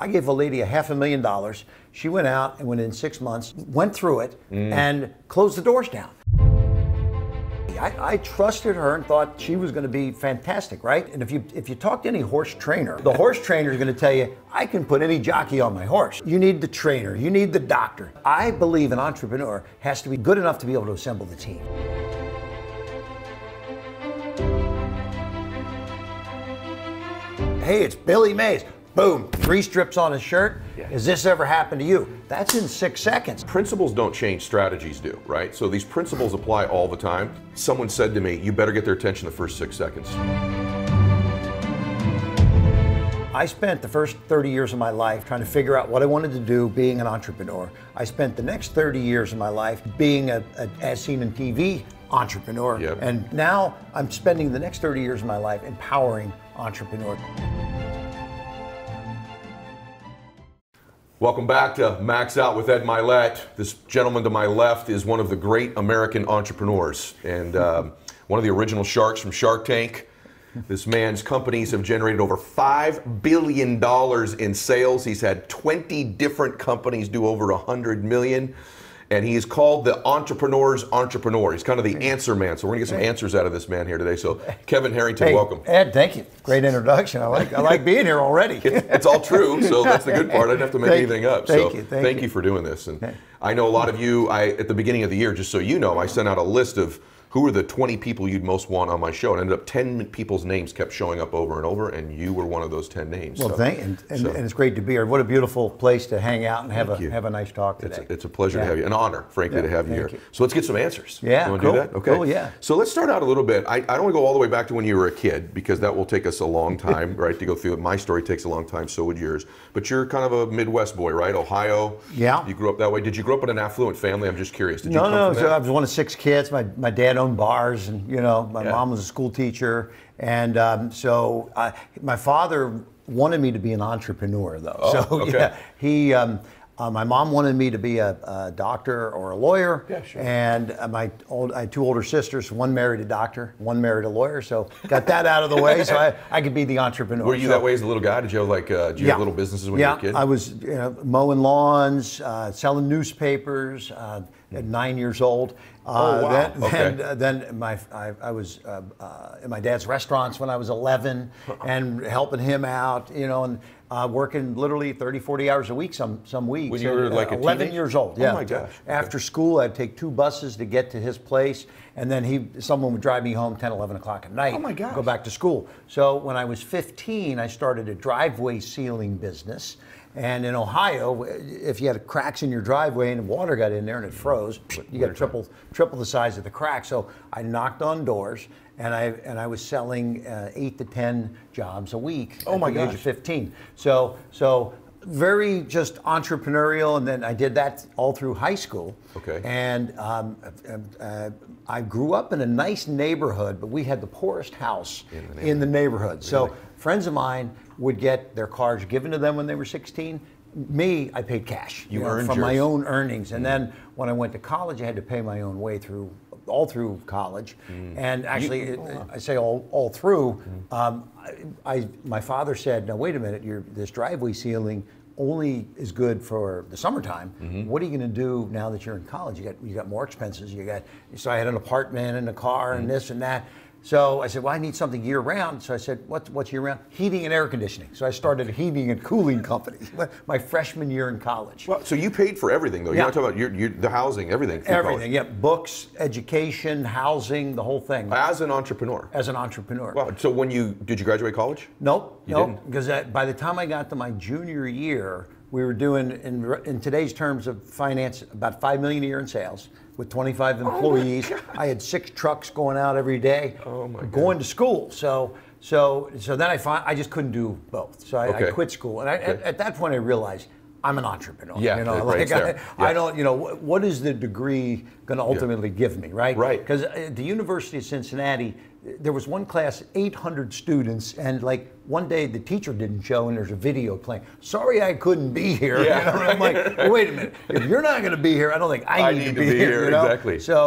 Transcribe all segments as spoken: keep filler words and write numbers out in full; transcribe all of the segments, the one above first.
I gave a lady a half a million dollars. She went out and within six months, went through it mm. and closed the doors down. I, I trusted her and thought she was going to be fantastic, right? And if you if you talk to any horse trainer, the horse trainer is going to tell you, I can put any jockey on my horse. You need the trainer, you need the doctor. I believe an entrepreneur has to be good enough to be able to assemble the team. Hey, it's Billy Mays. Boom, three strips on his shirt. Yeah. Has this ever happened to you? That's in six seconds. Principles don't change, strategies do, right? So these principles apply all the time. Someone said to me, you better get their attention the first six seconds. I spent the first thirty years of my life trying to figure out what I wanted to do being an entrepreneur. I spent the next thirty years of my life being a, a as seen in T V entrepreneur. Yep. And now I'm spending the next thirty years of my life empowering entrepreneurs. Welcome back to Max Out with Ed Mylett. This gentleman to my left is one of the great American entrepreneurs and um, one of the original sharks from Shark Tank. This man's companies have generated over five billion dollars in sales. He's had twenty different companies do over one hundred million dollars. And he is called the entrepreneur's entrepreneur. He's kind of the answer man. So we're gonna get some answers out of this man here today. So Kevin Harrington, hey, welcome. Ed, thank you. Great introduction. I like I like being here already. It's all true, so that's the good part. I didn't have to make thank anything up. Thank so you. Thank, thank you. you for doing this. And okay. I know a lot of you, I at the beginning of the year, just so you know, I sent out a list of who are the twenty people you'd most want on my show, and ended up ten people's names kept showing up over and over, and you were one of those ten names. Well, so, thank you, and, and, so. and it's great to be here. What a beautiful place to hang out and have a you. have a nice talk today. It's a, it's a pleasure yeah. to have you, an honor, frankly, yeah, to have you here. you. So let's get some answers. Yeah, you want to cool. do that? Okay. Cool, yeah. So let's start out a little bit. I, I don't want to go all the way back to when you were a kid, because that will take us a long time, right, to go through it. My story takes a long time, so would yours. But you're kind of a Midwest boy, right? Ohio. Yeah. You grew up that way. Did you grow up in an affluent family? I'm just curious. Did no, you come no. from So that? I was one of six kids. My my dad owned bars, and you know, my Yeah. mom was a school teacher, and um, so uh, my father wanted me to be an entrepreneur, though. Oh, so okay. yeah, he. Um, uh, my mom wanted me to be a, a doctor or a lawyer, yeah, sure. and uh, my old, I had two older sisters. One married a doctor, one married a lawyer. So got that out of the way, so I, I could be the entrepreneur. Were you so, that way as a little guy? Did you have like uh, did you yeah. have little businesses when yeah, you were a kid? I was you know, mowing lawns, uh, selling newspapers. Uh, At nine years old. Uh, Oh, wow. Then, Okay. then, uh, then my I, I was uh, uh, in my dad's restaurants when I was eleven, and helping him out, you know, and uh, working literally thirty, forty hours a week some some weeks. When you were And, uh, like a eleven teenager? years old. Oh Yeah. my gosh. After Okay. school, I'd take two buses to get to his place, and then he someone would drive me home ten, eleven o'clock at night. Oh my gosh. Go back to school. So when I was fifteen, I started a driveway sealing business. And in Ohio, if you had cracks in your driveway and water got in there and it froze, you got triple triple the size of the crack. So I knocked on doors, and I and I was selling uh, eight to ten jobs a week Oh at my the age gosh. of fifteen. So so very just entrepreneurial, and then I did that all through high school. Okay. And um, uh, I grew up in a nice neighborhood, but we had the poorest house In the neighborhood. in the neighborhood. So Really? friends of mine would get their cars given to them when they were sixteen. Me, I paid cash. You know, earned from my yours. own earnings. And then when I went to college, I had to pay my own way through all through college. And actually, You- it, oh. I say all all through. Um, I, I my father said, "Now wait a minute, you're, this driveway sealing only is good for the summertime. What are you going to do now that you're in college? You got you got more expenses. You got so I had an apartment and a car and this and that." So I said, well, I need something year round. So I said, what's, what's year round? Heating and air conditioning. So I started a heating and cooling company my freshman year in college. Well, so you paid for everything, though. Yeah. You're not talking about your, your, the housing, everything. through Everything, college. yeah. Books, education, housing, the whole thing. As an entrepreneur. As an entrepreneur. Wow. So when you, did you graduate college? Nope, You nope. didn't? Because by the time I got to my junior year, we were doing, in, in today's terms of finance, about five million a year in sales with twenty-five employees. gosh. I had six trucks going out every day, Oh my going to school. So, so, so then I find I just couldn't do both. So I, Okay. I quit school, and I, at, Okay. at that point I realized I'm an entrepreneur. Yeah, you know, right, like it's I, there. I Yeah. don't, you know, what, what is the degree going to ultimately give me, right? Right. Because at the University of Cincinnati, there was one class, eight hundred students, and like one day the teacher didn't show, and there's a video playing. Sorry, I couldn't be here. Yeah. You know, and I'm like, well, wait a minute. If you're not going to be here, I don't think I, I need, need to to be, be here. here, You know? exactly. So,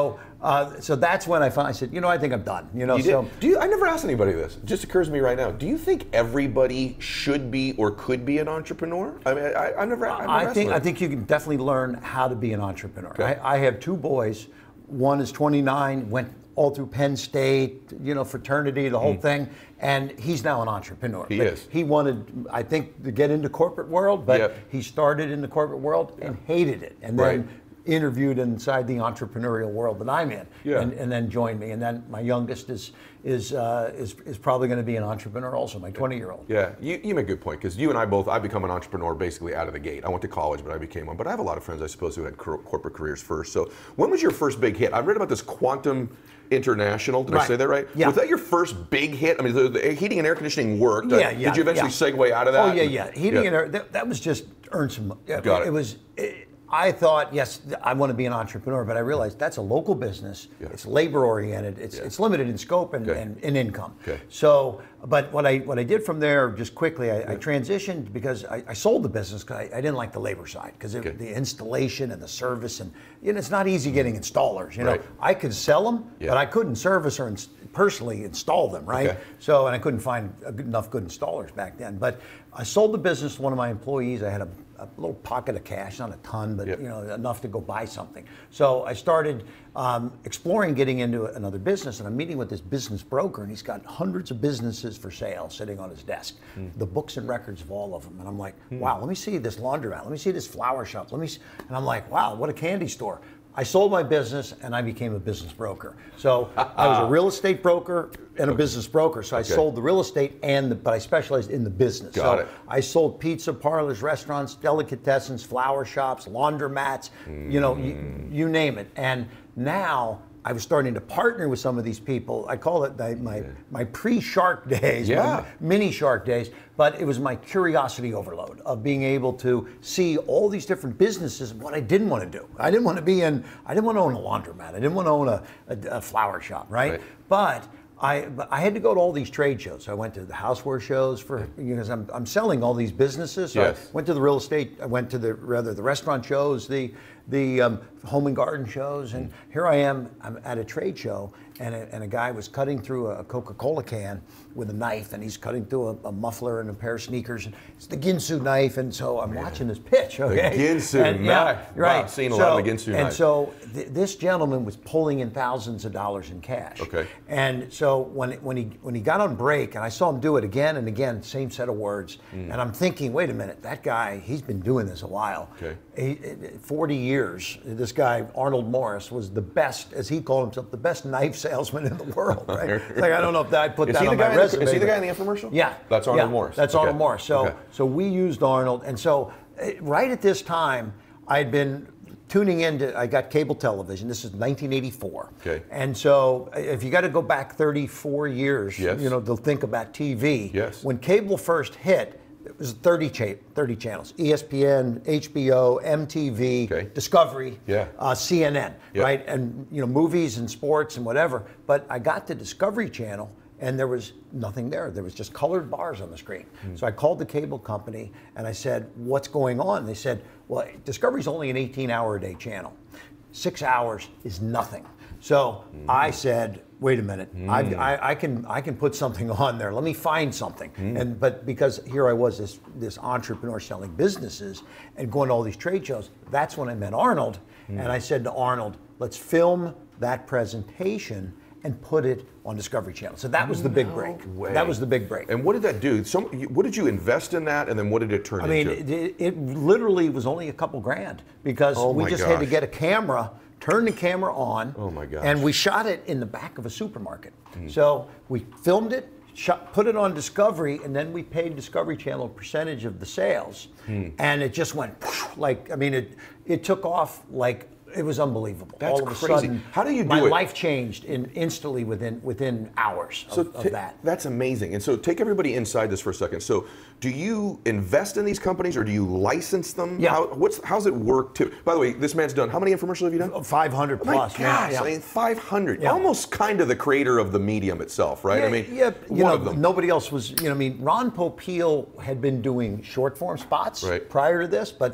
uh, so that's when I finally said, you know, I think I'm done. You know, you so did. Do you? I never asked anybody this. It just occurs to me right now. Do you think everybody should be or could be an entrepreneur? I mean, I, I never. I, never I asked think that. I think you can definitely learn how to be an entrepreneur. Okay. I, I have two boys. One is twenty-nine, went all through Penn State, you know, fraternity, the whole mm. thing, and he's now an entrepreneur. He but is. He wanted, I think, to get into corporate world, but yep. he started in the corporate world and hated it, and then right. interviewed inside the entrepreneurial world that I'm in, yeah. and, and then joined me. And then my youngest is is uh, is, is probably going to be an entrepreneur also, my twenty-year-old. Yeah, you, you make a good point, because you and I both, I become an entrepreneur basically out of the gate. I went to college, but I became one. But I have a lot of friends, I suppose, who had cor corporate careers first. So when was your first big hit? I read about this Quantum International. Did right. I say that right? Yeah. Was that your first big hit? I mean, the, the heating and air conditioning worked. Yeah, Uh, yeah. Did you eventually yeah. segue out of that? Oh, yeah, yeah. Heating yeah. and air, that, that was just earn some, Got it, it. it was, it, I thought, yes, I want to be an entrepreneur, but I realized that's a local business. Yeah. It's labor oriented. It's Yeah. it's limited in scope and, Okay. and, and income. Okay. So, but what I what I did from there, just quickly, I, yeah. I transitioned because I, I sold the business because I, I didn't like the labor side, because okay. the installation and the service, and you know, it's not easy getting installers. You know, right. I could sell them, yeah. but I couldn't service or ins personally install them. Right. Okay. So, and I couldn't find a good, enough good installers back then. But I sold the business to one of my employees. I had a a little pocket of cash, not a ton, but yep. you know, enough to go buy something. So I started um, exploring getting into another business, and I'm meeting with this business broker, and he's got hundreds of businesses for sale sitting on his desk, mm. the books and records of all of them. And I'm like, mm. wow, let me see this laundromat, let me see this flower shop, let me see. And I'm like, wow, what a candy store. I sold my business and I became a business broker. So I was a real estate broker and a business broker. So I okay. sold the real estate, and the, but I specialized in the business. Got so it. I sold pizza parlors, restaurants, delicatessens, flower shops, laundromats, mm. you know, you, you name it. And now I was starting to partner with some of these people. I call it my my, yeah. my pre-Shark days, yeah. my mini Shark days, but it was my curiosity overload of being able to see all these different businesses and what I didn't want to do. I didn't want to be in, I didn't want to own a laundromat. I didn't want to own a, a, a flower shop, right? right. But I, but I had to go to all these trade shows. I went to the houseware shows for, because I'm, I'm selling all these businesses. So yes. I went to the real estate, I went to the, rather the restaurant shows, the, the um, home and garden shows, and here I am, I'm at a trade show, and a, and a guy was cutting through a Coca-Cola can with a knife, and he's cutting through a, a muffler and a pair of sneakers, and it's the Ginsu knife, and so I'm watching this pitch, okay? The Ginsu and, knife. Yeah, right. Wow, I've seen a so, lot of the Ginsu and knife. And so th this gentleman was pulling in thousands of dollars in cash. Okay. And so when, when, he, when he got on break, and I saw him do it again and again, same set of words, mm. and I'm thinking, wait a minute, that guy, he's been doing this a while. Okay. He, forty years, this guy, Arnold Morris, was the best, as he called himself, the best knife salesman in the world, right? It's like, I don't know if that, I put is that on my resume. The, is he the guy in the infomercial? Yeah. That's Arnold yeah, Morris. That's okay. Arnold Morris. So, okay. so we used Arnold, and so uh, right at this time, I'd been tuning into, I got cable television. This is nineteen eighty-four. Okay. And so if you got to go back thirty-four years, yes. you know, to think about T V. Yes. When cable first hit, it was thirty, cha thirty channels, E S P N, H B O, M T V, okay. Discovery, yeah. uh, C N N, yep. right? And, you know, movies and sports and whatever. But I got to Discovery Channel, and there was nothing there. There was just colored bars on the screen. Mm. So I called the cable company and I said, what's going on? They said, well, Discovery's only an eighteen hour a day channel. Six hours is nothing. So mm. I said, wait a minute, mm. I, I can I can put something on there. Let me find something. Mm. And but because here I was, this this entrepreneur selling businesses and going to all these trade shows, that's when I met Arnold. Mm. And I said to Arnold, let's film that presentation and put it on Discovery Channel. So that was the big no break. Way. That was the big break. And what did that do? So, what did you invest in that, and then what did it turn I mean, into? it, it literally was only a couple grand, because oh we just gosh. had to get a camera, turn the camera on, oh my gosh. and we shot it in the back of a supermarket. Mm. So we filmed it, shot, put it on Discovery, and then we paid Discovery Channel a percentage of the sales, mm. and it just went like, I mean, it it took off like, it was unbelievable. That's all of crazy. A sudden, how do you do my it? My life changed in, instantly within within hours so of, of that. That's amazing. And so take everybody inside this for a second. So do you invest in these companies, or do you license them? Yeah. How, what's, how's it work? To, by the way, this man's done, how many infomercials have you done? five hundred oh plus. My gosh, yeah. I mean, five hundred. Yeah. Almost kind of the creator of the medium itself, right? Yeah, I mean, yeah, you one know, of them. Nobody else was, you know, I mean, Ron Popeil had been doing short form spots right. prior to this, but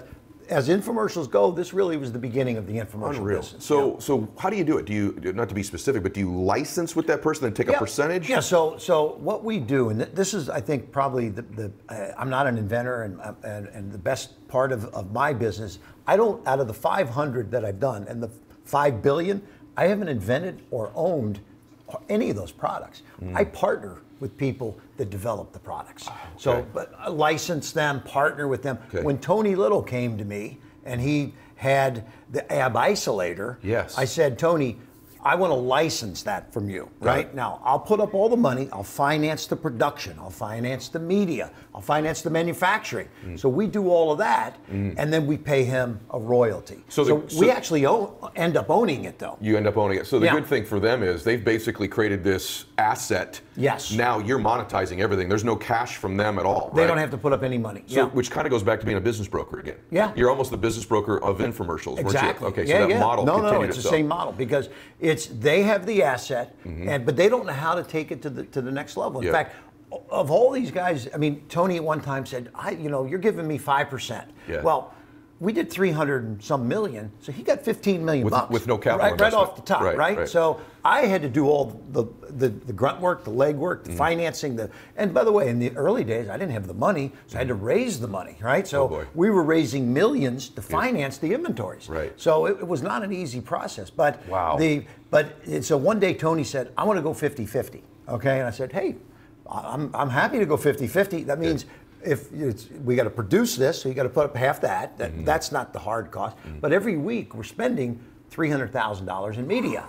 as infomercials go, this really was the beginning of the infomercial Unreal. business. So, yeah. so how do you do it? Do you, not to be specific, but do you license with that person and take yeah. a percentage? Yeah. So, so what we do, and th this is, I think, probably the, the uh, I'm not an inventor, and, uh, and and the best part of, of my business, I don't, out of the five hundred that I've done and the five billion, I haven't invented or owned any of those products. Mm. I partner with people that develop the products. Oh, okay. So, but I license them, partner with them. Okay. When Tony Little came to me and he had the ab isolator, yes. I said, Tony, I want to license that from you, right? right? Now, I'll put up all the money, I'll finance the production, I'll finance the media, I'll finance the manufacturing. Mm. So we do all of that, mm. and then we pay him a royalty. So, the, so we so actually own, end up owning it, though. You end up owning it. So the yeah. good thing for them is they've basically created this asset. Yes. Now you're monetizing everything. There's no cash from them at all. They right? don't have to put up any money. So, yeah. Which kind of goes back to being a business broker again. Yeah. You're almost the business broker of infomercials, exactly. weren't you? Okay, yeah, so that yeah. model no, continued no, it's itself. the same model because it's they have the asset, mm-hmm. and but they don't know how to take it to the to the next level. In yeah. fact, of all these guys, I mean, Tony at one time said, "I, you know, you're giving me five percent." Yeah. Well, we did three hundred and some million, so he got fifteen million with, bucks with no capital right, investment. right off the top, right, right? right? So I had to do all the the, the grunt work, the leg work, the mm. financing, the and by the way, in the early days, I didn't have the money, so I had to raise the money, right? So oh we were raising millions to finance yeah. the inventories, right? So it, it was not an easy process, but wow. the but so one day Tony said, "I want to go fifty fifty," okay, and I said, "Hey, I'm I'm happy to go fifty fifty. That means." Yeah. If it's, we got to produce this, so you got to put up half that. that mm-hmm. That's not the hard cost. Mm-hmm. But every week we're spending three hundred thousand dollars in media.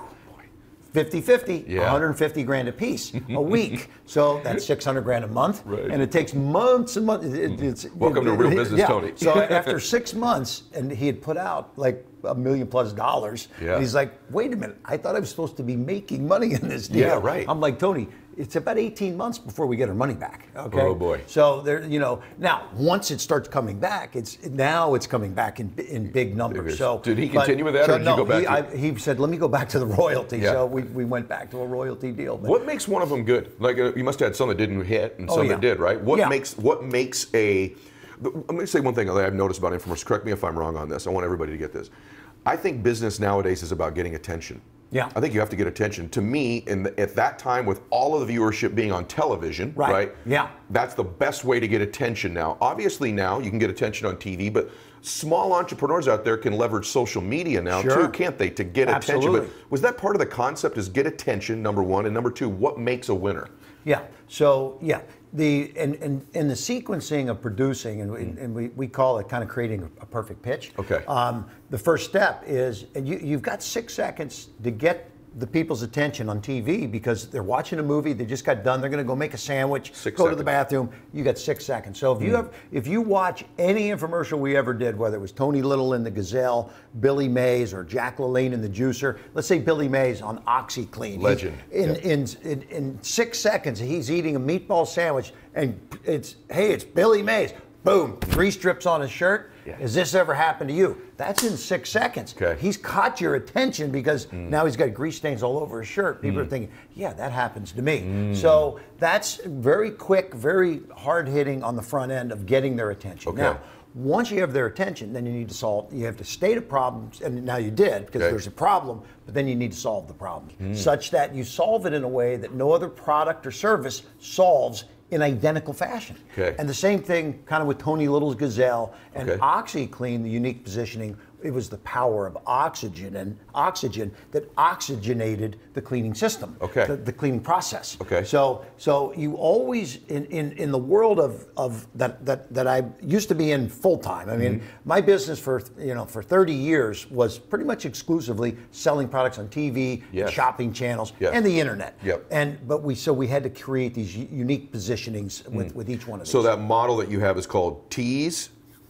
fifty fifty, yeah. one hundred fifty grand a piece a week. So that's six hundred grand a month. Right. And it takes months and months. It, it's, Welcome it, to real it, business, yeah. Tony. So after six months, and he had put out like a million plus dollars, yeah. and he's like, wait a minute, I thought I was supposed to be making money in this deal. Yeah, right. I'm like, Tony, it's about eighteen months before we get our money back. Okay. Oh boy. So there, you know, now once it starts coming back, it's now it's coming back in in big numbers. So did he continue with that, so or did no, you go back? He, to I, he said, let me go back to the royalty. Yeah. So we, we went back to a royalty deal. But what makes one of them good? Like uh, you must have had some that didn't hit and some oh, yeah. that did, right? What yeah. makes what makes a? Let me say one thing that I've noticed about infomercials. Correct me if I'm wrong on this. I want everybody to get this. I think business nowadays is about getting attention. Yeah. I think you have to get attention. To me, in the, at that time, with all of the viewership being on television, right. right? Yeah. That's the best way to get attention now. Obviously now you can get attention on T V, but small entrepreneurs out there can leverage social media now sure. too, can't they, to get Absolutely. attention? But was that part of the concept is get attention, number one, and number two, what makes a winner? Yeah, so yeah, the and, and, and the sequencing of producing, and, we, mm. and we, we call it kind of creating a perfect pitch. Okay. Um, the first step is, and you, you've got six seconds to get the people's attention on T V because they're watching a movie, they just got done, they're going to go make a sandwich, six go seconds. to the bathroom. You got six seconds. So if Mm. you have, if you watch any infomercial we ever did, whether it was Tony Little in the Gazelle, Billy Mays, or Jack LaLanne in the Juicer, let's say Billy Mays on OxyClean. Legend. He, in, yeah. in, in in six seconds, he's eating a meatball sandwich, and it's hey, it's Billy Mays. Boom, three strips on his shirt. Yeah. Has this ever happened to you? That's in six seconds. Okay. He's caught your attention because mm. now he's got grease stains all over his shirt. People mm. are thinking, yeah, that happens to me. Mm. So that's very quick, very hard hitting on the front end of getting their attention. Okay. Now, once you have their attention, then you need to solve, you have to state a problem, and now you did, because okay. there's a problem, but then you need to solve the problem, mm. such that you solve it in a way that no other product or service solves in identical fashion. Okay. And the same thing kind of with Tony Little's Gazelle and okay. OxyClean, the unique positioning, it was the power of oxygen and oxygen that oxygenated the cleaning system, okay. the, the cleaning process. Okay. So so you always, in, in, in the world of, of that, that, that I used to be in full time, I mean, mm-hmm. my business for, you know, for thirty years was pretty much exclusively selling products on T V, yes. shopping channels, yes. and the internet. Yep. And but we so we had to create these u- unique positionings with, mm. with each one of these. So that model that you have is called tease,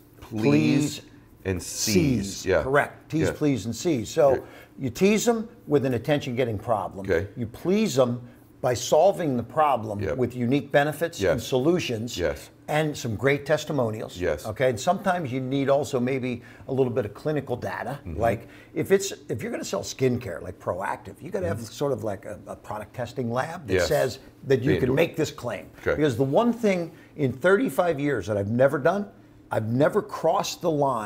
please, please and seize. Seize, yeah. correct. Tease, yeah. please, and seize. So yeah. you tease them with an attention-getting problem. Okay. You please them by solving the problem yep. with unique benefits yes. and solutions. Yes. And some great testimonials. Yes. Okay. And sometimes you need also maybe a little bit of clinical data. Mm-hmm. Like if it's if you're going to sell skincare, like Proactive, you got to have mm-hmm. sort of like a, a product testing lab that yes. says that you they can make this claim. Okay. Because the one thing in thirty-five years that I've never done, I've never crossed the line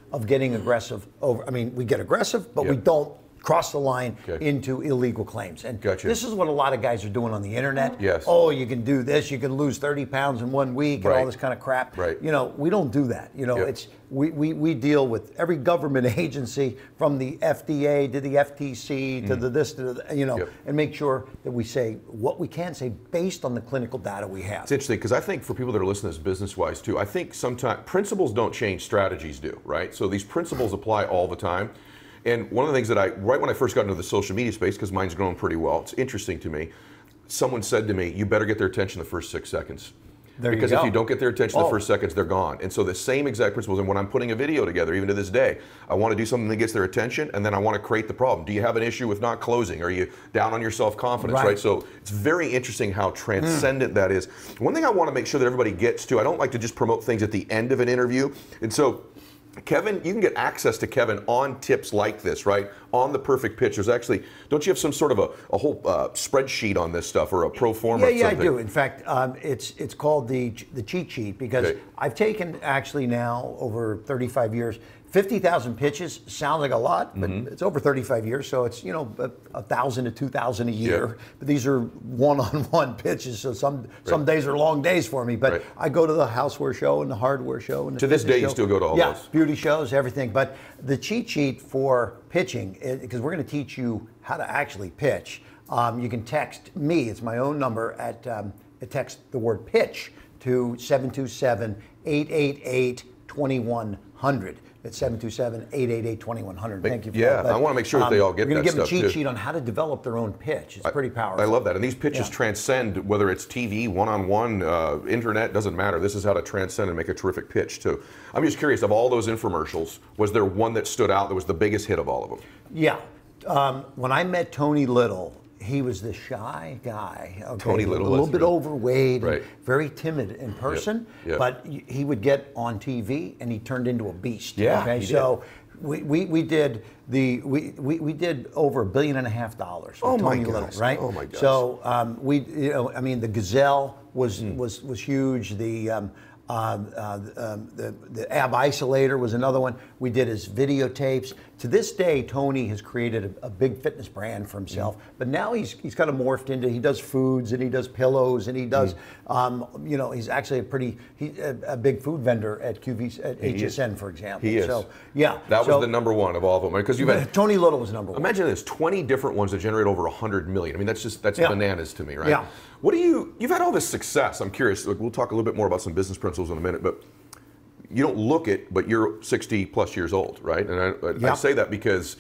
of getting aggressive over. I mean, we get aggressive, but Yep. we don't cross the line Okay. into illegal claims. And Gotcha. this is what a lot of guys are doing on the internet. Yes. Oh, you can do this, you can lose thirty pounds in one week and Right. all this kind of crap. Right. You know, we don't do that. You know, Yep. it's we, we, we deal with every government agency from the F D A to the F T C to the this to the, you know, Yep. and make sure that we say what we can say based on the clinical data we have. It's interesting because I think for people that are listening to this business-wise too, I think sometimes principles don't change, strategies do, right? So these principles apply all the time. And one of the things that I, right when I first got into the social media space, because mine's grown pretty well, it's interesting to me, someone said to me, you better get their attention the first six seconds. There you Because go. if you don't get their attention Oh. the first seconds, they're gone. And so the same exact principles, and when I'm putting a video together, even to this day, I want to do something that gets their attention, and then I want to create the problem. Do you have an issue with not closing? Are you down on your self-confidence, Right. right? So it's very interesting how transcendent that is. One thing I want to make sure that everybody gets to, I don't like to just promote things at the end of an interview. And so Kevin, you can get access to Kevin on tips like this, right? On the perfect pitch. There's actually, don't you have some sort of a, a whole uh, spreadsheet on this stuff or a pro forma? Yeah, or yeah, I something? do. In fact, um, it's it's called the the cheat sheet because Okay. I've taken actually now over thirty-five years, fifty thousand pitches. Sounds like a lot, but Mm-hmm. it's over thirty-five years, so it's you know a, a thousand to two thousand a year. Yeah. But these are one-on-one pitches, so some some days are long days for me. But Right. I go to the houseware show and the hardware show and the To this fitness day, you show. still go to all yeah, those? beauty shows, everything. But the cheat sheet for pitching, because we're going to teach you how to actually pitch. Um, you can text me, it's my own number, at um, text the word pitch to seven two seven, eight eight eight, two one zero zero. It's seven two seven, eight eight eight, two one zero zero. Thank you for Yeah, that. I wanna make sure that they all get We're going that to give them a stuff, cheat too. sheet on how to develop their own pitch. It's pretty powerful. I love that. And these pitches Yeah. transcend, whether it's T V, one-on-one, uh, internet, doesn't matter. This is how to transcend and make a terrific pitch, too. I'm just curious, of all those infomercials, was there one that stood out that was the biggest hit of all of them? Yeah. Um, when I met Tony Little, he was this shy guy. Okay? Tony Little a little was, bit right. overweight, Right. and very timid in person. Yep. But y- he would get on T V and he turned into a beast. Yeah, Okay. he So we, we, we did the we, we, we did over a billion and a half dollars. With Oh, my Tony gosh. Little, right? Oh, my gosh. So um, we you know I mean the Gazelle was Hmm. was was huge. The um, uh, uh, um, the the ab isolator was another one. We did his videotapes. To this day, Tony has created a, a big fitness brand for himself. But now he's he's kind of morphed into he does foods and he does pillows and he does um, you know he's actually a pretty he, a, a big food vendor at Q V at H S N for example. He is. So yeah, That so, was the number one of all of them. Because you've had, Tony Little was number one. imagine this, twenty different ones that generate over one hundred million. I mean, that's just, that's Yeah. bananas to me, right? Yeah. What do you, you've had all this success. I'm curious, like, we'll talk a little bit more about some business principles in a minute, but you don't look it, but you're sixty plus years old, right? And I, I, Yeah. I say that because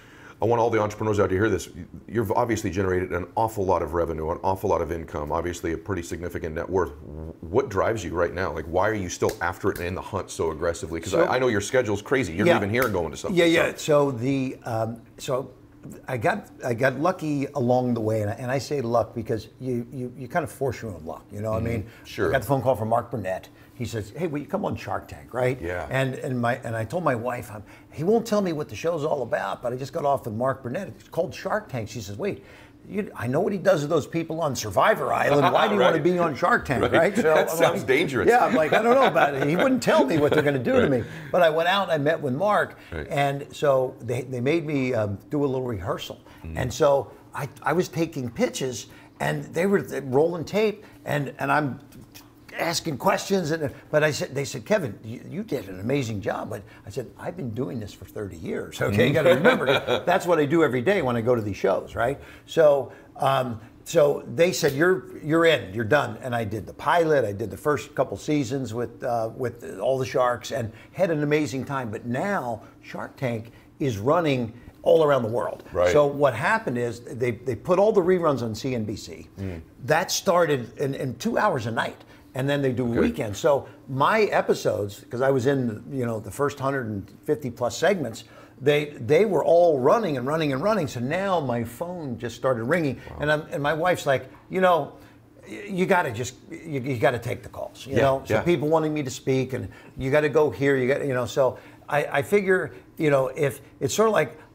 I want all the entrepreneurs out to hear this. You've obviously generated an awful lot of revenue, an awful lot of income, obviously a pretty significant net worth. What drives you right now? Like, why are you still after it and in the hunt so aggressively? Because So- I, I know your schedule's crazy. You're Yeah. leaving here and going to something. Yeah, yeah. So the um, so I got I got lucky along the way, and I, and I say luck because you you, you kind of force your own luck. You know, what I mean, Sure. I got the phone call from Mark Burnett. He says, "Hey, will you come on Shark Tank?" Right? Yeah. And and my and I told my wife, um, he won't tell me what the show's all about, but I just got off with Mark Burnett. It's called Shark Tank. She says, "Wait." You, I know what he does to those people on Survivor Island. Why do you want to Right. be on Shark Tank, Right. right? That I'm sounds like, dangerous. Yeah, I'm like, I don't know about it. He wouldn't tell me what they're going to do to Right. me. But I went out and I met with Mark, Right. and so they, they made me um, do a little rehearsal. And so I, I was taking pitches, and they were rolling tape, and, and I'm asking questions, and but I said, they said, Kevin, you, you did an amazing job. But I said, I've been doing this for thirty years. Okay, you got to remember that's what I do every day when I go to these shows, right? So, um, so they said, you're you're in, you're done, and I did the pilot. I did the first couple seasons with uh, with all the sharks, and had an amazing time. But now Shark Tank is running all around the world. Right. So what happened is they they put all the reruns on C N B C. Mm. That started in, in two hours a night. And then they do weekends. So my episodes, because I was in, you know, the first one hundred fifty plus segments, they they were all running and running and running. So now my phone just started ringing, wow. and I'm, and my wife's like, you know, you got to just you, you got to take the calls, you yeah, know. So yeah. people wanting me to speak, and you got to go here, you got, you know. So I, I figure, you know, if it's sort of like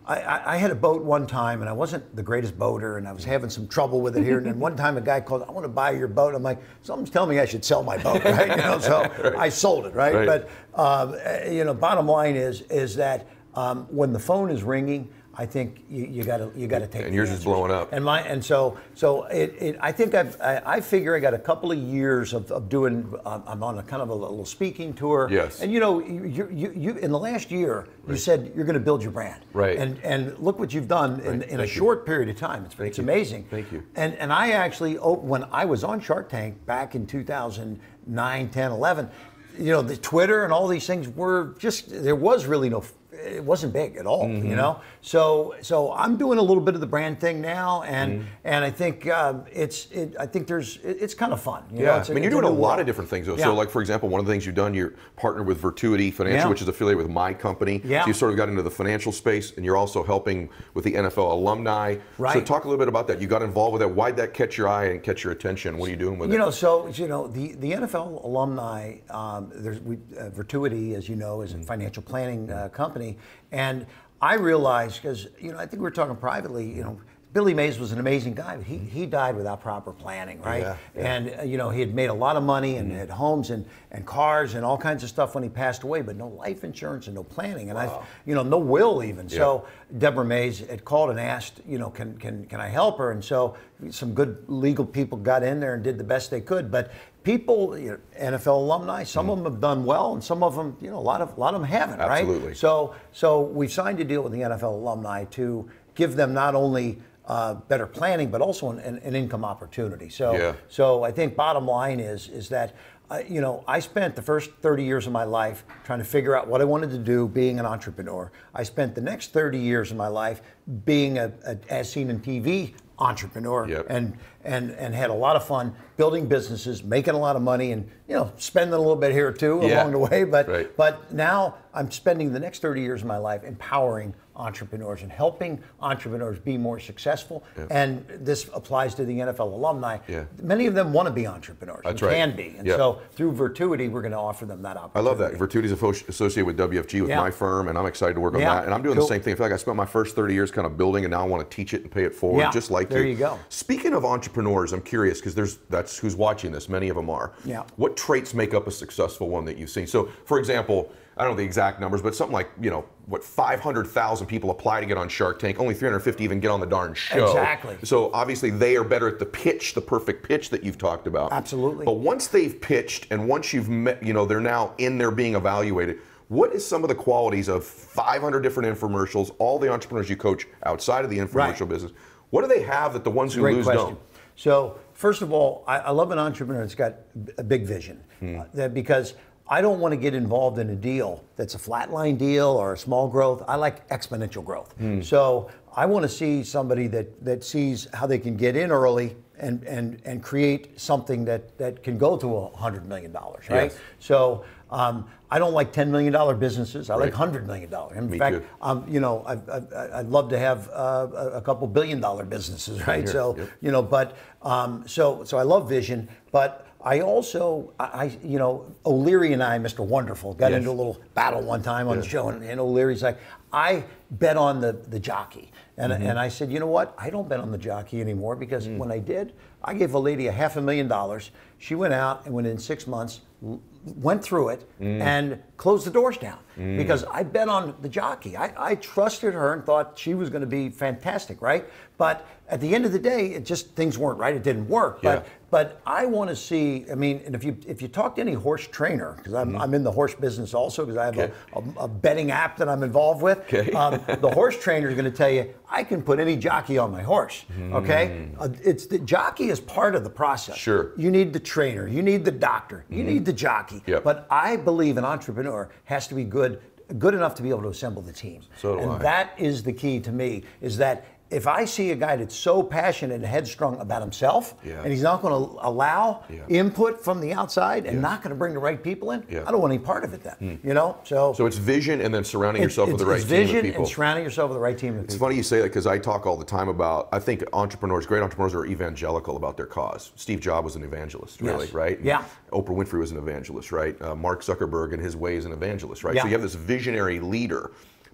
I, I, I had a boat one time, and I wasn't the greatest boater, and I was having some trouble with it here. And then one time a guy called, I want to buy your boat. I'm like, something's telling me I should sell my boat, right? You know, so right. I sold it, right? right. But, um, you know, bottom line is, is that um, when the phone is ringing, I think you, you gotta you gotta take. And yours answers. is blowing up. And my and so so it, it I think I've, I I figure I got a couple of years of, of doing. Um, I'm on a kind of a little speaking tour. Yes. And you know you you, you in the last year you right. said you're going to build your brand. Right. And and look what you've done in, right. in a Thank short you. period of time. It's Thank it's you. amazing. Thank you. And and I actually when I was on Shark Tank back in two thousand nine, ten, eleven, you know the Twitter and all these things were just there was really no. It wasn't big at all, mm-hmm. you know. So, so I'm doing a little bit of the brand thing now, and mm-hmm. and I think um, it's, it, I think there's, it, it's kind of fun. You yeah, know? It's, I mean, it's you're doing a lot world. of different things though. Yeah. So, like for example, one of the things you've done, you're partnered with Virtuity Financial, yeah. which is affiliated with my company. Yeah. So you sort of got into the financial space, and you're also helping with the N F L alumni. Right. So talk a little bit about that. You got involved with that. Why'd that catch your eye and catch your attention? What are you doing with you it? You know, so you know the the N F L alumni. Um, there's we, uh, Virtuity, as you know, is a financial planning uh, company, and I realized, because, you know, I think we were talking privately, you know, Billy Mays was an amazing guy, but he, he died without proper planning, right? Yeah, yeah. And, uh, you know, he had made a lot of money and had homes and, and cars and all kinds of stuff when he passed away, but no life insurance and no planning. And, wow. I, you know, no will even. Yeah. So Deborah Mays had called and asked, you know, can, can, can I help her? And so some good legal people got in there and did the best they could. But people, you know, N F L alumni, some mm. of them have done well, and some of them, you know, a lot of a lot of them haven't, Absolutely. right? So, so we've signed a deal with the N F L alumni to give them not only uh, better planning, but also an, an income opportunity. So, yeah. so I think bottom line is is that. Uh, you know, I spent the first thirty years of my life trying to figure out what I wanted to do being an entrepreneur. I spent the next thirty years of my life being a, a as seen in T V entrepreneur, yep. and and and had a lot of fun building businesses, making a lot of money, and you know, spending a little bit here too yeah. along the way. But right. but now I'm spending the next thirty years of my life empowering entrepreneurs and helping entrepreneurs be more successful. Yep. And this applies to the N F L alumni. Yeah. Many of them want to be entrepreneurs. That's and right. Can be. And yep. so through Virtuity, we're going to offer them that opportunity. I love that. Virtuity is associated with W F G, with yeah. my firm, and I'm excited to work on yeah. that. And I'm doing cool. the same thing. I feel like I spent my first thirty years kind of building, and now I want to teach it and pay it forward, yeah. just like there you. you go. Speaking of entrepreneurs, I'm curious, because there's that's who's watching this. Many of them are. Yeah. What traits make up a successful one that you've seen? So, for example, I don't know the exact numbers, but something like, you know, what, five hundred thousand people apply to get on Shark Tank, only three hundred fifty even get on the darn show. Exactly. So obviously they are better at the pitch, the perfect pitch that you've talked about. Absolutely. But once they've pitched and once you've met, you know, they're now in there being evaluated, what is some of the qualities of five hundred different infomercials, all the entrepreneurs you coach outside of the infomercial right. business, what do they have that the ones who Great lose question. don't? So first of all, I, I love an entrepreneur that's got a big vision, hmm. uh, that because I don't want to get involved in a deal that's a flatline deal or a small growth. I like exponential growth. Mm. So I want to see somebody that, that sees how they can get in early and, and, and create something that, that can go to one hundred million dollars, right? Yes. So um, I don't like ten million dollar businesses. I right. like one hundred million dollars. In Me fact, too. um, you know, I, I, I'd love to have uh, a couple billion dollar businesses, right? Here. So, yep. you know, but um, so so I love vision, but I also, I, I, you know, O'Leary and I, Mister Wonderful, got yes. into a little battle one time on yes. the show, and, and O'Leary's like, I bet on the, the jockey. And, mm-hmm. and I said, you know what? I don't bet on the jockey anymore, because mm. when I did, I gave a lady a half a million dollars. She went out and within six months, went through it mm. and closed the doors down mm. because I bet on the jockey. I, I trusted her and thought she was going to be fantastic, right? But at the end of the day, it just, things weren't right. It didn't work. Yeah. But but I want to see, I mean, and if you if you talk to any horse trainer, because I'm, mm. I'm in the horse business also, because I have okay. a, a, a betting app that I'm involved with. Okay. um, the horse trainer is going to tell you, I can put any jockey on my horse, mm. okay? Uh, it's the jockey is part of the process. Sure. You need the trainer, you need the doctor, you mm-hmm. need the jockey. Yep. But I believe an entrepreneur has to be good, good enough to be able to assemble the team. So do and I. that is the key to me, is that if I see a guy that's so passionate and headstrong about himself, yeah. and he's not going to allow yeah. input from the outside and yeah. not going to bring the right people in, yeah. I don't want any part of it then. Hmm. You know, so so it's vision and then surrounding it's, yourself it's, with the right it's team vision of people. and surrounding yourself with the right team of It's people. funny you say that, because I talk all the time about, I think entrepreneurs, great entrepreneurs, are evangelical about their cause. Steve Jobs was an evangelist, really, yes. right? Yeah. Oprah Winfrey was an evangelist, right? Uh, Mark Zuckerberg in his way is an evangelist, right? Yeah. So you have this visionary leader.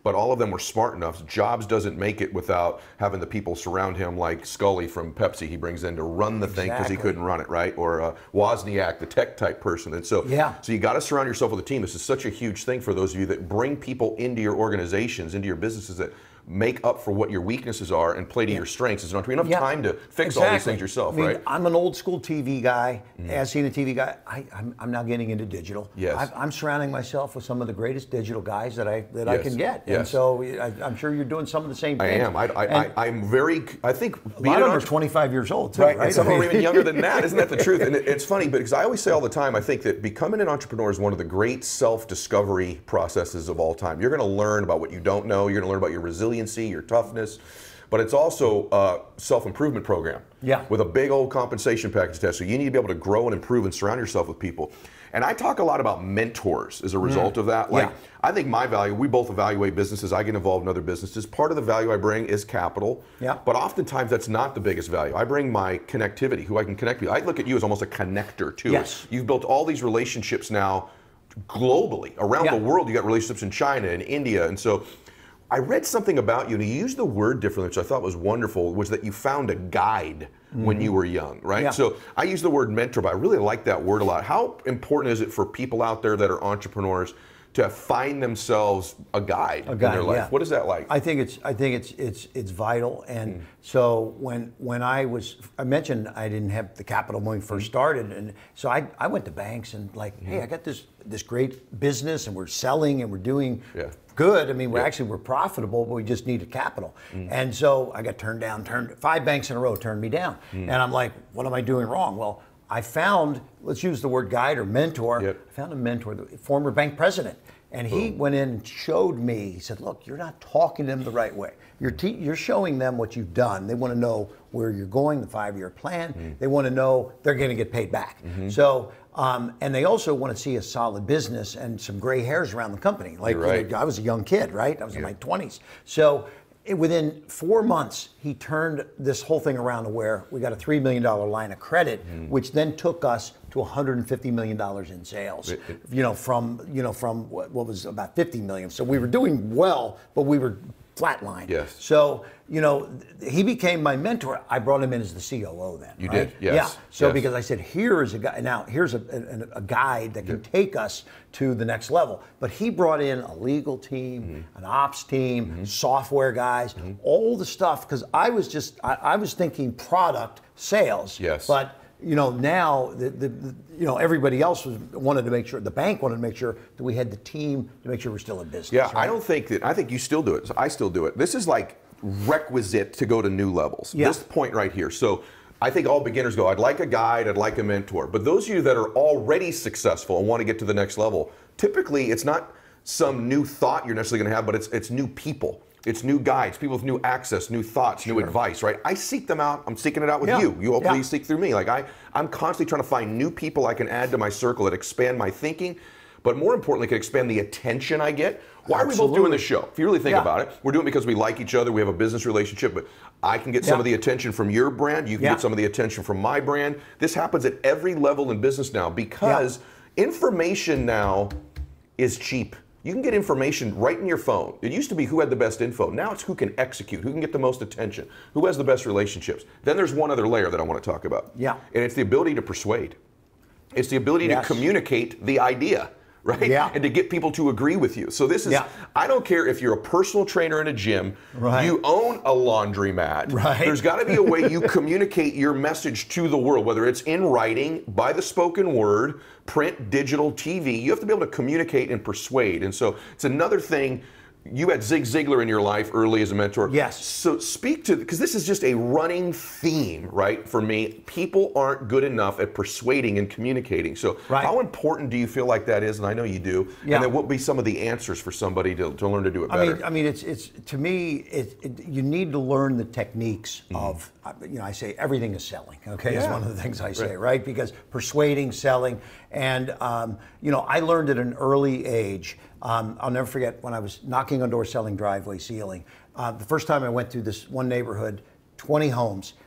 but all of them were smart enough. Jobs doesn't make it without having the people surround him, like Scully from Pepsi he brings in to run the thing because he couldn't run it, right? Or uh, Wozniak, the tech type person. And so, yeah. so you got to surround yourself with a team. This is such a huge thing for those of you that bring people into your organizations, into your businesses that make up for what your weaknesses are and play to yeah. your strengths. There's not enough yeah. time to fix exactly. all these things yourself, I mean, right? I'm an old school T V guy, mm. as seen a T V guy. I, I'm, I'm now getting into digital. Yes. I've, I'm surrounding myself with some of the greatest digital guys that I that yes. I can get. Yes. And so I, I'm sure you're doing some of the same things. I am. I, I, I, I'm very, I think a lot of them are twenty-five years old too, right? right? And some are even younger than that. Isn't that the truth? And it, it's funny, because I always say all the time, I think that becoming an entrepreneur is one of the great self-discovery processes of all time. You're going to learn about what you don't know. You're going to learn about your resiliency, your toughness. But it's also a self-improvement program yeah. with a big old compensation package attached. So you need to be able to grow and improve and surround yourself with people. And I talk a lot about mentors as a result mm. of that. Like, yeah. I think my value, we both evaluate businesses. I get involved in other businesses. Part of the value I bring is capital. Yeah. But oftentimes that's not the biggest value. I bring my connectivity, who I can connect with. I look at you as almost a connector too. Yes. You've built all these relationships now globally. Around yeah. the world, you got relationships in China and India. And so I read something about you, and you used the word differently, which I thought was wonderful, was that you found a guide mm-hmm. when you were young, right? Yeah. So I use the word mentor, but I really like that word a lot. How important is it for people out there that are entrepreneurs to find themselves a guide, a guide in their life? Yeah. What is that like? I think it's I think it's it's it's vital. And mm. so when when I was I mentioned I didn't have the capital when we first started, and so I I went to banks and like, mm. hey, I got this this great business and we're selling and we're doing yeah. good. I mean, we're yeah. actually we're profitable, but we just needed capital. Mm. And so I got turned down, turned five banks in a row turned me down. Mm. And I'm like, what am I doing wrong? Well, I found, let's use the word guide or mentor. Yep. I found a mentor, the former bank president. And he Boom. went in and showed me, he said, look, you're not talking to them the right way. You're, te- you're showing them what you've done. They want to know where you're going, the five-year plan. Mm. They want to know they're going to get paid back. Mm-hmm. So, um, and they also want to see a solid business and some gray hairs around the company. Like, right. you know, I was a young kid, right? I was yeah. in my twenties. So it, within four months, he turned this whole thing around to where we got a three million dollars line of credit, mm. which then took us to one hundred fifty million dollars in sales, it, it, you know, from, you know, from what, what was about fifty million. So we were doing well, but we were flatlined. Yes. So, you know, he became my mentor. I brought him in as the C O O then. You right? did, yes. Yeah. So yes. because I said, here is a guy, now here's a, a, a guide that can yeah. take us to the next level. But he brought in a legal team, mm-hmm. an ops team, mm-hmm. software guys, mm-hmm. all the stuff, because I was just, I, I was thinking product sales. Yes. But you know, now the, the, the you know everybody else was wanted to make sure, the bank wanted to make sure that we had the team to make sure we're still in business. Yeah, right? I don't think that. I think you still do it. I still do it. This is like requisite to go to new levels. Yeah. This point right here. So I think all beginners go, I'd like a guide, I'd like a mentor. But those of you that are already successful and want to get to the next level, typically it's not some new thought you're necessarily going to have, but it's it's new people. It's new guides, people with new access, new thoughts, sure. new advice, right? I seek them out. I'm seeking it out with yeah. you. You hopefully yeah. seek through me. Like I, I'm constantly trying to find new people I can add to my circle that expand my thinking, but more importantly, can expand the attention I get. Why Absolutely. are we both doing this show? If you really think yeah. about it, we're doing it because we like each other. We have a business relationship, but I can get some yeah. of the attention from your brand. You can yeah. get some of the attention from my brand. This happens at every level in business now because yeah. information now is cheap. You can get information right in your phone. It used to be who had the best info. Now it's who can execute, who can get the most attention, who has the best relationships. Then there's one other layer that I want to talk about. Yeah. And it's the ability to persuade. It's the ability yes. to communicate the idea, right? Yeah. And to get people to agree with you. So this is, yeah. I don't care if you're a personal trainer in a gym, right. you own a laundromat. Right. There's got to be a way you communicate your message to the world, whether it's in writing, by the spoken word, print, digital, T V. You have to be able to communicate and persuade. And so it's another thing. You had Zig Ziglar in your life early as a mentor. Yes. So speak to, because this is just a running theme, right, for me. People aren't good enough at persuading and communicating. So right. how important do you feel like that is? And I know you do. Yeah. And then what would be some of the answers for somebody to, to learn to do it better? I mean, I mean, it's it's to me, it, it, you need to learn the techniques mm. of, you know, I say everything is selling. Okay, yeah. is one of the things I say, right? right? Because persuading, selling, and um, you know, I learned at an early age. Um, I'll never forget when I was knocking on doors selling driveway sealing. Uh, the first time I went through this one neighborhood, twenty homes.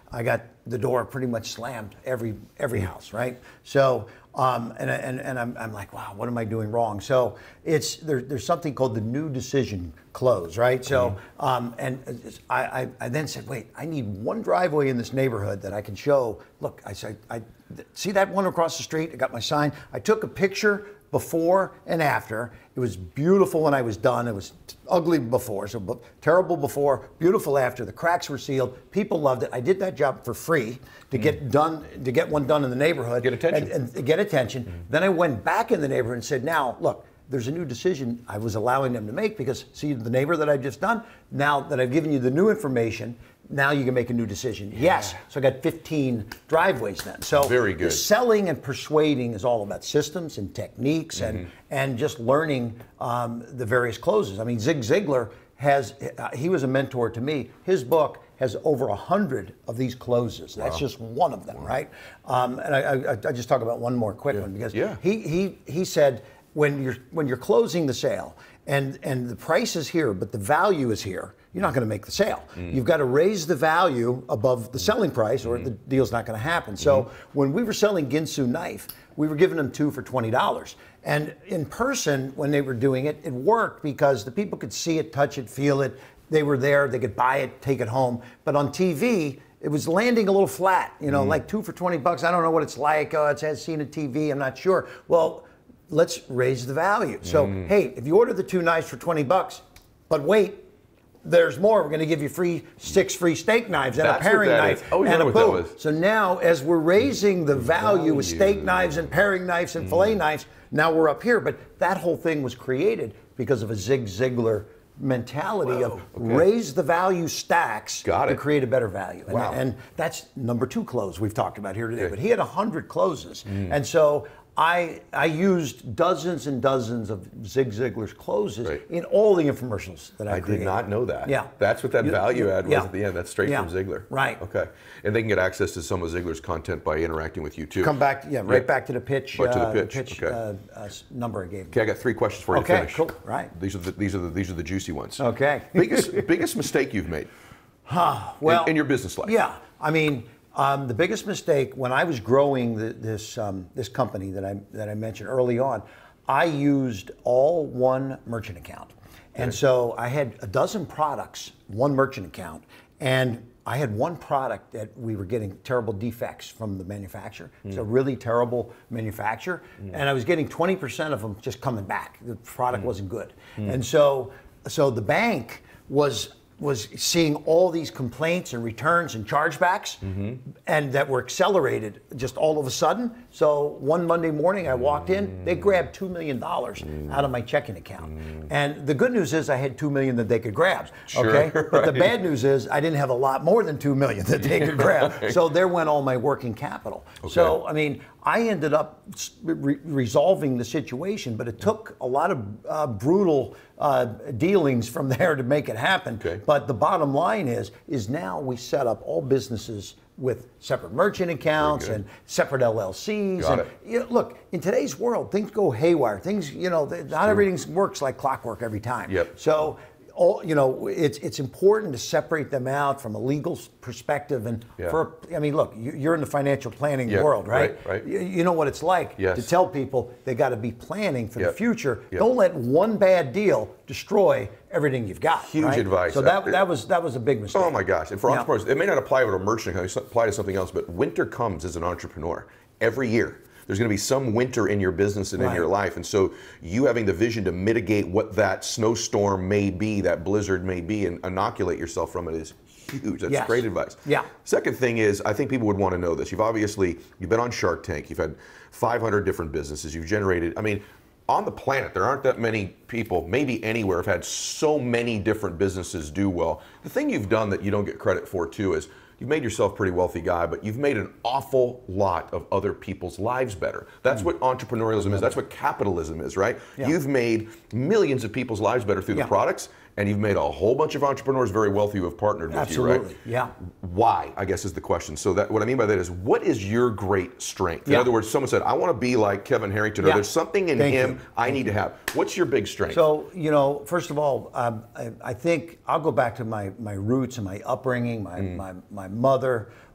I got the door pretty much slammed every every house, right? So, um, and and and I'm, I'm like, wow, what am I doing wrong? So it's there, there's something called the new decision close, right? So, mm-hmm. um, and I, I I then said, wait, I need one driveway in this neighborhood that I can show. Look, I said, I see that one across the street. I got my sign. I took a picture before and after. It was beautiful when I was done. It was ugly before, so b- terrible before, beautiful after. The cracks were sealed. People loved it. I did that job for free to mm. get done, to get one done in the neighborhood. Get attention. And, and get attention. Mm. Then I went back in the neighborhood and said, now, look, there's a new decision I was allowing them to make because, see, the neighbor that I've just done, now that I've given you the new information, now you can make a new decision. Yeah. Yes. So I got fifteen driveways then. So very good. Selling and persuading is all about systems and techniques mm-hmm. and and just learning um, the various closes. I mean, Zig Ziglar has, uh, he was a mentor to me. His book has over a hundred of these closes. That's wow. just one of them, wow. right? Um, and I, I, I just talk about one more quick yeah. one because yeah. he he he said when you're when you're closing the sale and and the price is here, but the value is here, you're not going to make the sale. Mm. You've got to raise the value above the selling price or mm. the deal's not going to happen. So mm. when we were selling Ginsu knife, we were giving them two for twenty dollars. And in person, when they were doing it, it worked because the people could see it, touch it, feel it. They were there, they could buy it, take it home. But on T V, it was landing a little flat, you know, mm. like two for twenty bucks. I don't know what it's like. Oh, it's as seen on T V, I'm not sure. Well, let's raise the value. So, mm. hey, if you order the two knives for twenty bucks, but wait, there's more. We're going to give you free six free steak knives and That's a paring knife oh, and a what boom. That was. So now, as we're raising the value, value with steak knives and paring knives and mm. fillet knives, now we're up here. But that whole thing was created because of a Zig Ziglar mentality Whoa, of okay. raise the value stacks Got to it. create a better value. And, wow. and that's number two close we've talked about here today. Yeah. But he had a hundred closes, mm. and so. I, I used dozens and dozens of Zig Ziglar's closes right. in all the infomercials that I, I created. did not know that. Yeah. That's what that You- value you- add was yeah. at the end. That's straight Yeah. from Ziglar. Right. Okay. And they can get access to some of Ziglar's content by interacting with you too. Come back, yeah, right Yeah. back to the pitch. Right to the uh, pitch, okay. uh, uh, s- number I gave. Okay, I got three questions for you Okay, to finish. cool. Right. These are the these are the these are the juicy ones. Okay. biggest biggest mistake you've made Huh, well, in, in your business life. Yeah, I mean, um, the biggest mistake when I was growing the, this um, this company that I that I mentioned early on, I used all one merchant account, and Okay. so I had a dozen products, one merchant account, and I had one product that we were getting terrible defects from the manufacturer. Mm. It's a really terrible manufacturer, mm. and I was getting twenty percent of them just coming back. The product mm. wasn't good, mm. and so so the bank was. was seeing all these complaints and returns and chargebacks mm-hmm. and that were accelerated just all of a sudden. So one Monday morning I walked in, they grabbed two million dollars mm. out of my checking account. Mm. And the good news is I had two million dollars that they could grab, sure, okay? right. But the bad news is I didn't have a lot more than two million dollars that they could grab. Right. So there went all my working capital. Okay. So, I mean, I ended up re- resolving the situation, but it took a lot of uh, brutal uh, dealings from there to make it happen. Okay. But the bottom line is, is now we set up all businesses with separate merchant accounts and separate L L Cs. Got and it. you know, look, in today's world, things go haywire. Things, you know, th- not everything works like clockwork every time. Yep. So, all, you know, it's it's important to separate them out from a legal s- perspective. And Yeah. for, I mean, look, you, you're in the financial planning Yeah, world, right? right, right. You, you know what it's like Yes. to tell people they got to be planning for Yep. the future. Yep. Don't let one bad deal destroy everything you've got. Huge right? advice. So that that was that was a big mistake. Oh my gosh! And for Yeah. entrepreneurs, it may not apply to a merchant account, it apply to something else. But winter comes as an entrepreneur every year. There's going to be some winter in your business and in Right. your life, and so you having the vision to mitigate what that snowstorm may be, that blizzard may be, and inoculate yourself from it is huge. That's Yes. great advice. Yeah. Second thing is, I think people would want to know this. You've obviously you've been on Shark Tank. You've had five hundred different businesses. You've generated. I mean. On the planet, there aren't that many people, maybe anywhere, have had so many different businesses do well. The thing you've done that you don't get credit for too is you've made yourself a pretty wealthy guy, but you've made an awful lot of other people's lives better. That's mm. what entrepreneurialism is. That's what capitalism is, right? Yeah. You've made millions of people's lives better through Yeah. the products, and you've made a whole bunch of entrepreneurs very wealthy who have partnered with Absolutely. you, right? Yeah. Why, I guess is the question. So that what I mean by that is, what is your great strength? In Yeah. other words, someone said, I want to be like Kevin Harrington, or Yeah. there's something in Thank him you. I Thank need you. to have. What's your big strength? So, you know, first of all, um, I, I think I'll go back to my, my roots and my upbringing. My, Mm. my, my mother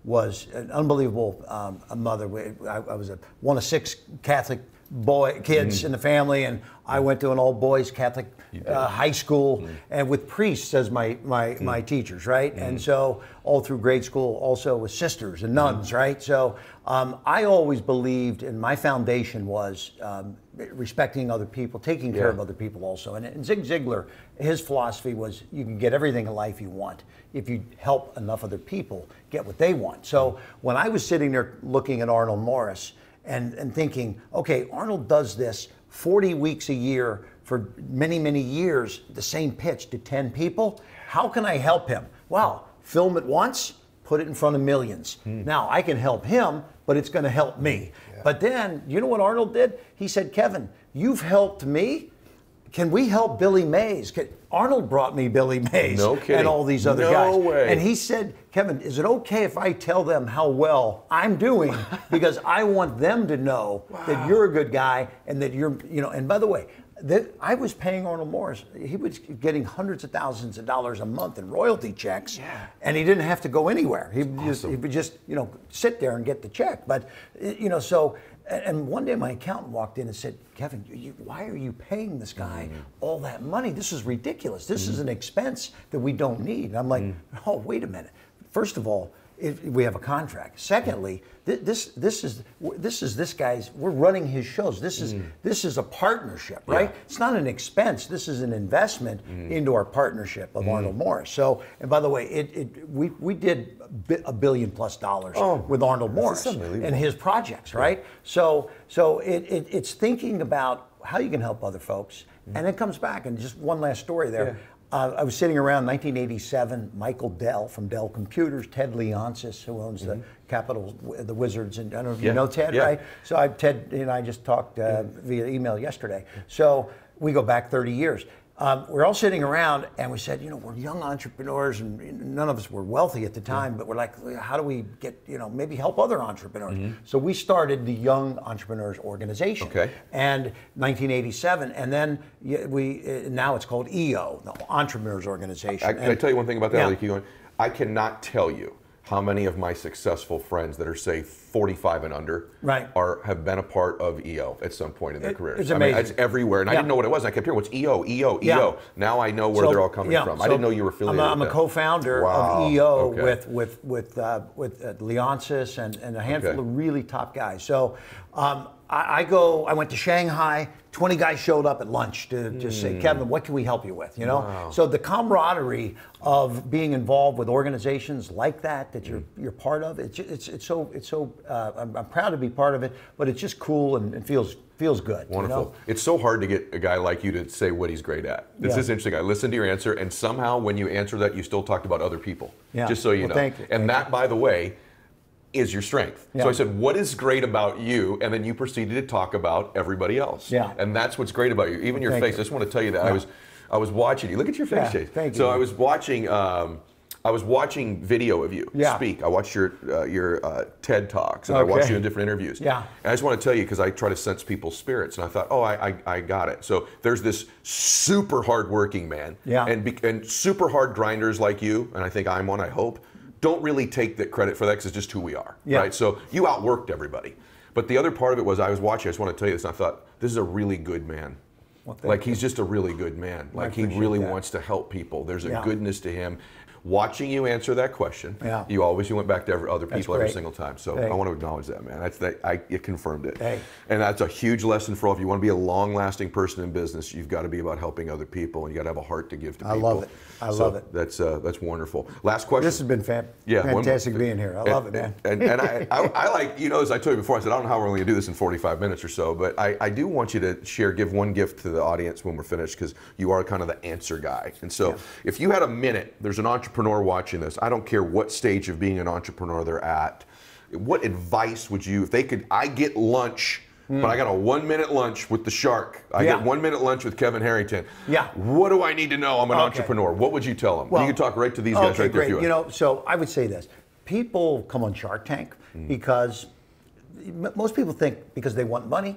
was an unbelievable um, a mother. I, I was a, one of six Catholic boy kids mm. in the family, and I went to an all boys Catholic uh, high school, mm. and with priests as my my, mm. my teachers, right? Mm. And so all through grade school, also with sisters and nuns, mm. right? So um, I always believed, and my foundation was um, respecting other people, taking care yeah. of other people also. And, and Zig Ziglar, his philosophy was you can get everything in life you want if you help enough other people get what they want. So mm. when I was sitting there looking at Arnold Morris, And, and thinking, okay, Arnold does this forty weeks a year for many, many years, the same pitch to ten people. How can I help him? Well, film it once, put it in front of millions. Hmm. Now, I can help him, but it's going to help me. Yeah. But then, you know what Arnold did? He said, Kevin, you've helped me. Can we help Billy Mays? Can, Arnold brought me Billy Mays no kidding. and all these other no guys. Way. And he said, Kevin, is it okay if I tell them how well I'm doing? Because I want them to know wow. that you're a good guy and that you're, you know, and by the way, that I was paying Arnold Morris. He was getting hundreds of thousands of dollars a month in royalty checks, yeah. and he didn't have to go anywhere. He would, awesome. just, he would just, you know, sit there and get the check. But, you know, so, and one day my accountant walked in and said, Kevin, you, why are you paying this guy mm. all that money? This is ridiculous. This mm. is an expense that we don't need. And I'm like, mm. oh, wait a minute. First of all, if we have a contract. Secondly, th- this this is this is this guy's. We're running his shows. This is mm. this is a partnership, right? Yeah. It's not an expense. This is an investment mm. into our partnership of mm. Arnold Morris. So, and by the way, it, it we we did a billion plus dollars oh, with Arnold Morris and his projects, right? Yeah. So so it, it it's thinking about how you can help other folks, mm. and it comes back. And just one last story there. Yeah. Uh, I was sitting around nineteen eighty-seven, Michael Dell from Dell Computers, Ted Leonsis, who owns mm-hmm. the Capitol, the Wizards, and I don't know if yeah. you know Ted, yeah. right? So I, Ted and I just talked uh, yeah. via email yesterday. So we go back thirty years. Um, we're all sitting around and we said, you know, we're young entrepreneurs and none of us were wealthy at the time, yeah. but we're like, how do we get, you know, maybe help other entrepreneurs? Mm-hmm. So we started the Young Entrepreneurs Organization. Okay. And nineteen eighty-seven, and then we, now it's called E O, the Entrepreneurs Organization. I, can and, I tell you one thing about that? Yeah. Like, keep going. I cannot tell you how many of my successful friends that are, say, forty-five and under right. are have been a part of E O at some point in their it, careers. It's I amazing. mean, it's everywhere, and yeah. I didn't know what it was. I kept hearing, what's E O, E O, E O. Yeah. Now I know where so, they're all coming yeah, from. so I didn't know you were affiliated I'm a, I'm with a them. co-founder wow. of E O okay. with with with uh, with uh, Leonsis and, and a handful okay. of really top guys. So um, I, I go. I went to Shanghai. twenty guys showed up at lunch to just mm. say, Kevin, what can we help you with? You know, wow. so the camaraderie of being involved with organizations like that that you're mm. you're part of. It's it's it's so it's so. Uh, I'm, I'm proud to be part of it, but it's just cool and it feels feels good. Wonderful. You know? It's so hard to get a guy like you to say what he's great at. This yeah. is interesting. I listened to your answer, and somehow when you answer that, you still talked about other people. Yeah. Just so you well, know. Thank you. And thank that, you. by the way, is your strength. Yeah. So I said, what is great about you? And then you proceeded to talk about everybody else. Yeah. And that's what's great about you. Even your Thank face. you. I just want to tell you that. Yeah. I was I was watching you. Look at your face, Yeah, Chase. thank So you. I was watching um, I was watching video of you Yeah. speak. I watched your uh, your uh, TED Talks, and Okay. I watched you in different interviews. Yeah. And I just want to tell you, because I try to sense people's spirits, and I thought, oh, I, I, I got it. So there's this super hardworking man, Yeah. and be, and super hard grinders like you, and I think I'm one. I hope. Don't really take the credit for that because it's just who we are, Yeah. right? So you outworked everybody. But the other part of it was I was watching, I just want to tell you this, and I thought, this is a really good man. Well, thank like you. he's just a really good man. I Like he appreciate really that. wants to help people. There's a Yeah. goodness to him. Watching you answer that question, Yeah. you always you went back to every, other That's people every great. single time. So Hey. I want to acknowledge that, man. That's that. I it confirmed it. Hey. And that's a huge lesson for all. If you want to be a long-lasting person in business, you've got to be about helping other people, and you got to have a heart to give to I people. love it. I So love it. That's uh, that's wonderful. Last question. This has been fan- Yeah, one- fantastic being here. I love and, it, man. And, and I, I, I like, you know, as I told you before, I said, I don't know how we're going to do this in forty-five minutes or so, but I, I do want you to share, give one gift to the audience when we're finished, because you are kind of the answer guy. And so Yeah. if you had a minute, there's an entrepreneur watching this, I don't care what stage of being an entrepreneur they're at, what advice would you, if they could, I get lunch, but I got a one minute lunch with the shark. I Yeah. get one minute lunch with Kevin Harrington. Yeah. What do I need to know? I'm an Okay. entrepreneur. What would you tell them? Well, you can talk right to these guys okay, right there great. if you want. You know, so I would say this. People come on Shark Tank Mm. because m- most people think because they want money,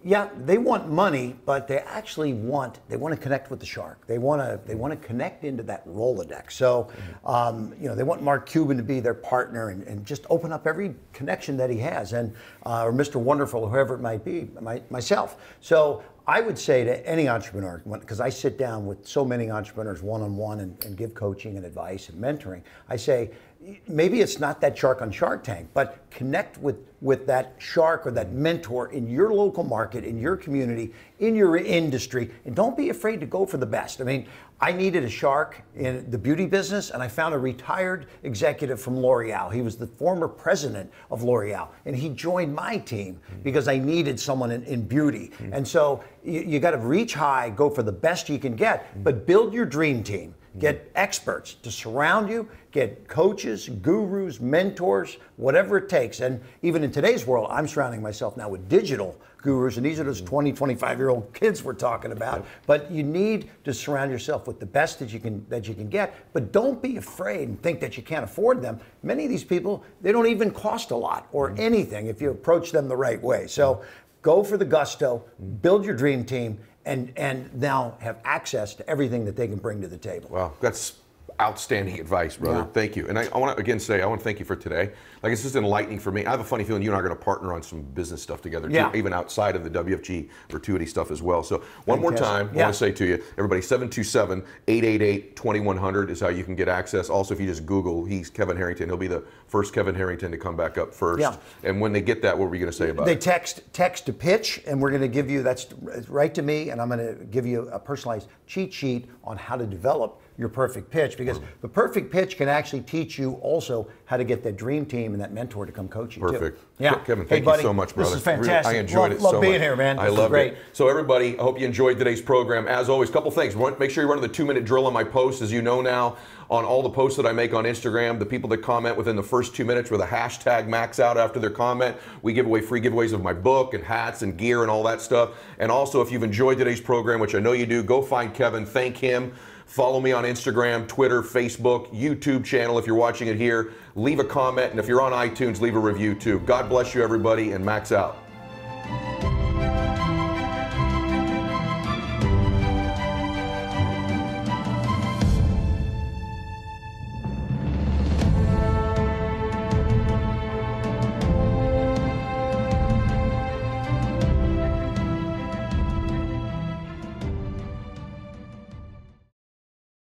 yeah, they want money, but they actually want they want to connect with the shark. They want to they want to connect into that Rolodex. So, um, you know, they want Mark Cuban to be their partner and, and just open up every connection that he has, and uh, or Mister Wonderful, whoever it might be, my, myself. So I would say to any entrepreneur, because I sit down with so many entrepreneurs one-on-one and, and give coaching and advice and mentoring, I say, maybe it's not that shark on Shark Tank, but connect with, with that shark or that mentor in your local market, in your community, in your industry, and don't be afraid to go for the best. I mean, I needed a shark in the beauty business, and I found a retired executive from L'Oreal. He was the former president of L'Oreal, and he joined my team because I needed someone in, in beauty. Mm-hmm. And so you, you got to reach high, go for the best you can get, but build your dream team. Get experts to surround you, get coaches, gurus, mentors, whatever it takes. And even in today's world, I'm surrounding myself now with digital gurus, and these are those twenty, twenty-five-year-old kids we're talking about. But you need to surround yourself with the best that you can that you can get. But don't be afraid and think that you can't afford them. Many of these people, they don't even cost a lot or anything if you approach them the right way. So go for the gusto, build your dream team, and and now have access to everything that they can bring to the table. Wow, that's outstanding advice, brother. Yeah. Thank you. And I, I want to again say, I want to thank you for today. Like, it's just enlightening for me. I have a funny feeling you and I are going to partner on some business stuff together, too, yeah. even outside of the W F G gratuity stuff as well. So one Fantastic. more time, yeah. I want to say to you, everybody, seven two seven, eight eight eight, two one zero zero is how you can get access. Also, if you just Google, he's Kevin Harrington. He'll be the first Kevin Harrington to come back up first. Yeah. And when they get that, what were you going to say about they it? They text text to pitch, and we're going to give you, that's right to me, and I'm going to give you a personalized cheat sheet on how to develop your perfect pitch, because perfect. the perfect pitch can actually teach you also how to get that dream team and that mentor to come coach you. Perfect. Too. Yeah. Kevin, hey, thank buddy, you so much, brother. This is fantastic. Really, I enjoyed love, it love so much. being here, man. I this love great. it. So everybody, I hope you enjoyed today's program. As always, a couple things. Make sure you're running the two-minute drill on my posts. As you know now, on all the posts that I make on Instagram, the people that comment within the first two minutes with a hashtag max out after their comment, we give away free giveaways of my book and hats and gear and all that stuff. And also, if you've enjoyed today's program, which I know you do, go find Kevin, thank him. Follow me on Instagram, Twitter, Facebook, YouTube channel if you're watching it here. Leave a comment, and if you're on iTunes, leave a review too. God bless you, everybody, and max out.